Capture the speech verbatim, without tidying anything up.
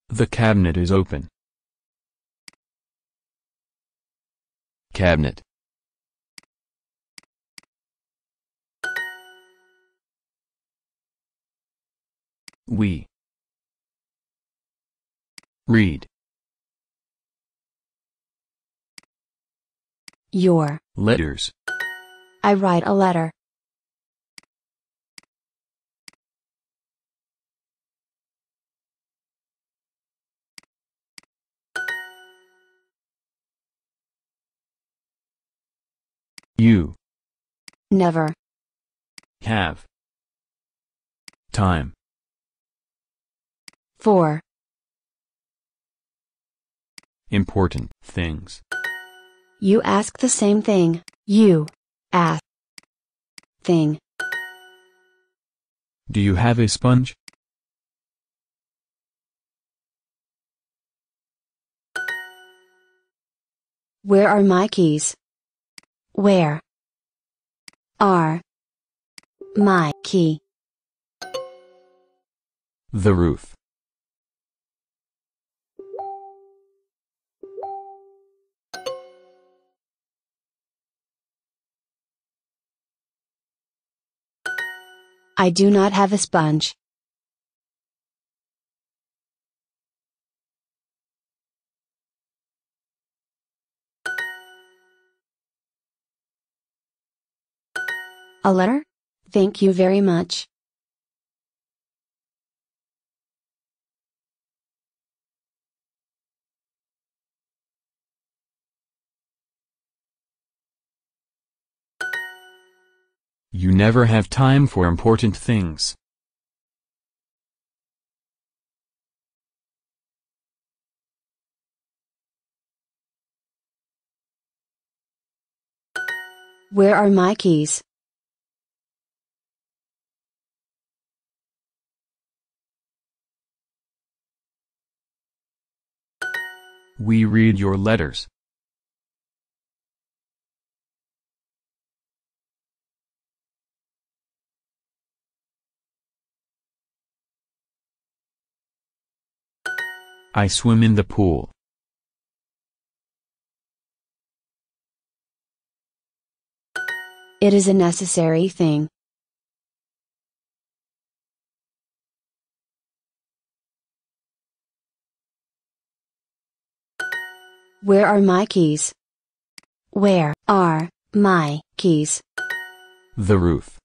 The cabinet is open. Cabinet. We read. Your Letters. I write a letter. You Never have time for important things. you ask the same thing. You ask thing. Do you have a sponge? Where are my keys? Where are my key? The roof. I do not have a sponge. A letter? Thank you very much. You never have time for important things. Where are my keys? We read your letters. I swim in the pool. It is a necessary thing. Where are my keys? Where are my keys? The roof.